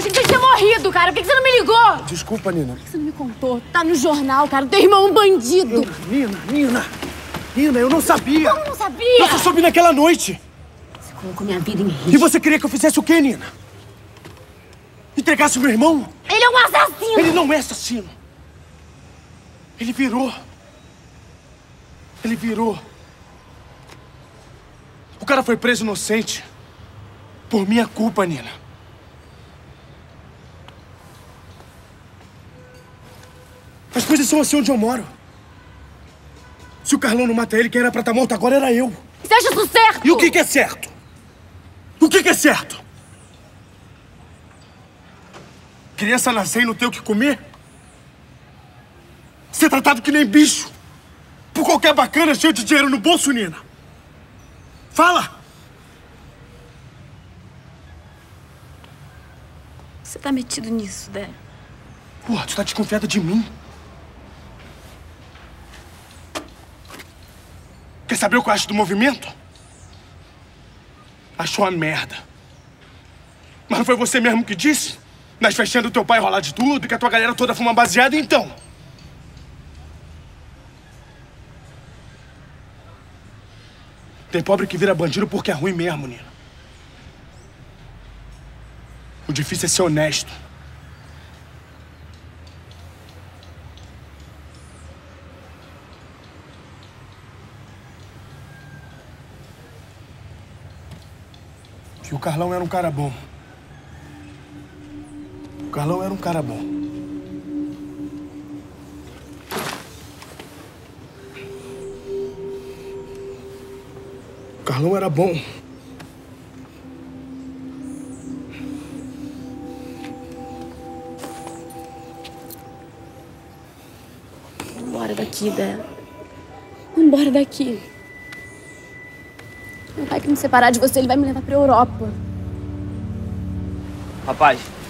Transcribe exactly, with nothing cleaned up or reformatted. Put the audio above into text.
achei que você tinha morrido, cara. Por que você não me ligou? Desculpa, Nina. Por que você não me contou? Tá no jornal, cara. Teu irmão é um bandido. Eu, Nina, Nina. Nina, eu não sabia. Como não sabia? Eu só soube naquela noite. Você colocou minha vida em risco. E você queria que eu fizesse o quê, Nina? Entregasse o meu irmão? Ele é um assassino. Ele não é assassino. Ele virou. Ele virou. O cara foi preso inocente. Por minha culpa, Nina. As coisas são assim onde eu moro. Se o Carlão não mata ele, quem era pra estar morto agora era eu. Você acha isso certo? E o que que é certo? O que que é certo? Criança nascer e não ter o que comer? Ser tratado que nem bicho? Por qualquer bacana cheio de dinheiro no bolso, Nina? Fala! Você tá metido nisso, Dé? Porra, tu tá desconfiada de mim? Quer saber o que eu acho do movimento? Acho uma merda. Mas não foi você mesmo que disse? Nas festinhas do teu pai rolar de tudo, que a tua galera toda fuma baseada, então? Tem pobre que vira bandido porque é ruim mesmo, Nina. O difícil é ser honesto. Que o Carlão era um cara bom. O Carlão era um cara bom. O Carlão era bom. Vambora daqui, Dé. Vambora daqui. Meu pai, que me separar de você, ele vai me levar pra Europa. Rapaz,